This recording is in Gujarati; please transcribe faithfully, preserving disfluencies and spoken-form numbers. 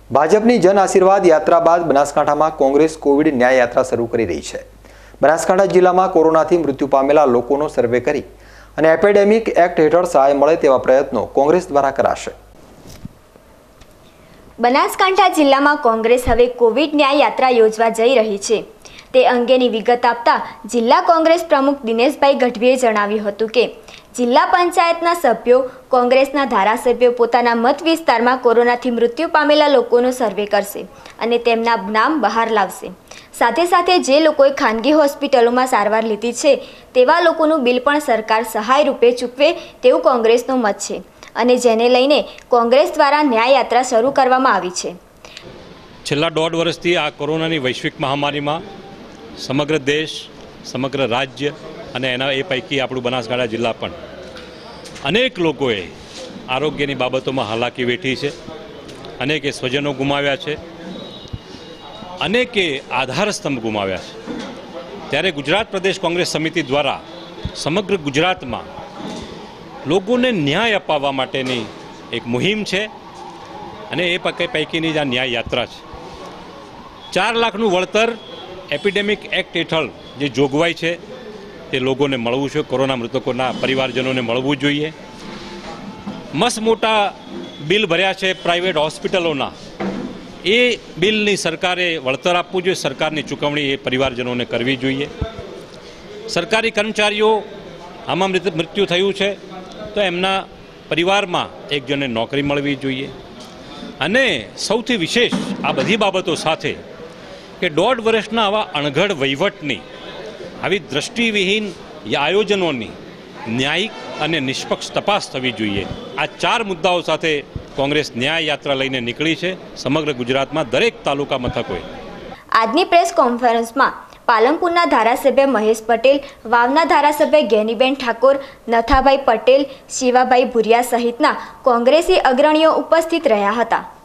ભાજપની જન આશીર્વાદ યાત્રા બાદ બનાસકાંઠામાં કોંગ્રેસ કોવિડ ન્યાય યાત્રા શરૂ કરી રહી છે। બનાસકાંઠા જિલ્લામાં કોરોનાથી મૃત્યુ પામેલા લોકોનો સર્વે કરી અને એપિડેમિક એક્ટ હેઠળ સહાય મળે તેવા પ્રયત્નો કોંગ્રેસ દ્વારા કરાશે। બનાસકાંઠા જિલ્લામાં કોંગ્રેસ હવે કોવિડ ન્યાય યાત્રા યોજવા જઈ રહી છે। તે અંગેની વિગત આપતા જિલ્લા કોંગ્રેસ પ્રમુખ દિનેશભાઈ ગઢવીએ જણાવ્યું હતું કે જિલ્લા પંચાયતના સભ્યો કોંગ્રેસના ધારાસભ્યો પોતાના મત વિસ્તારમાં કોરોનાથી મૃત્યુ પામેલા લોકોનો સર્વે કરશે અને તેમના નામ બહાર લાવશે। સાથે સાથે જે લોકોએ ખાનગી હોસ્પિટલોમાં સારવાર લીધી છે તેવા લોકોનું બિલ પણ સરકાર સહાય રૂપે ચૂકવે તેવું કોંગ્રેસનો મત છે અને જેને લઈને કોંગ્રેસ દ્વારા ન્યાય યાત્રા શરૂ કરવામાં આવી છે। છેલ્લા દોઢ વર્ષથી આ કોરોનાની વૈશ્વિક મહામારીમાં સમગ્ર દેશ સમગ્ર રાજ્ય અને એના એ પૈકી આપણું બનાસકાંઠા જિલ્લા પણ અનેક લોકોએ આરોગ્યની બાબતોમાં હાલાકી વેઠી છે, અનેકે સ્વજનો ગુમાવ્યા છે, અનેકે આધારસ્તંભ ગુમાવ્યા છે। ત્યારે ગુજરાત પ્રદેશ કોંગ્રેસ સમિતિ દ્વારા સમગ્ર ગુજરાતમાં લોકોને ન્યાય અપાવવા માટેની એક મુહિમ છે અને એ પૈકીની જ આ ન્યાય યાત્રા છે। ચાર લાખનું વળતર એપિડેમિક એક્ટ હેઠળ જે જોગવાઈ છે તે લોકોને મળવું છે, કોરોના મૃતકોના પરિવારજનોને મળવું જોઈએ। મસ્ત મોટા બિલ ભર્યા છે પ્રાઇવેટ હોસ્પિટલોના, એ બિલની સરકારે વળતર આપવું જોઈએ, સરકારની ચૂકવણી એ પરિવારજનોને કરવી જોઈએ। સરકારી કર્મચારીઓ આમાં મૃત્યુ થયું છે તો એમના પરિવારમાં એક જણને નોકરી મળવી જોઈએ। અને સૌથી વિશેષ આ બધી બાબતો સાથે કે દોઢ વર્ષના આવા અણઘડ વહીવટની આવી દ્રષ્ટિવિહીન આયોજનોની ન્યાયિક અને નિષ્પક્ષ તપાસ થવી જોઈએ। આ ચાર મુદ્દાઓ સાથે કોંગ્રેસ ન્યાય યાત્રા લઈને નીકળી છે સમગ્ર ગુજરાતમાં દરેક તાલુકા મથકોએ। આજની પ્રેસ કોન્ફરન્સમાં પાલનપુરના ધારાસભ્ય મહેશ પટેલ, વાવના ધારાસભ્ય ગેનીબેન ઠાકોર, નથાભાઈ પટેલ, શિવાભાઈ ભુરિયા સહિતના કોંગ્રેસી અગ્રણીઓ ઉપસ્થિત રહ્યા હતા।